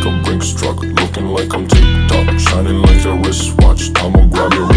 a Brinks truck, looking like I'm TikTok, shining like a wristwatch. I'ma grab your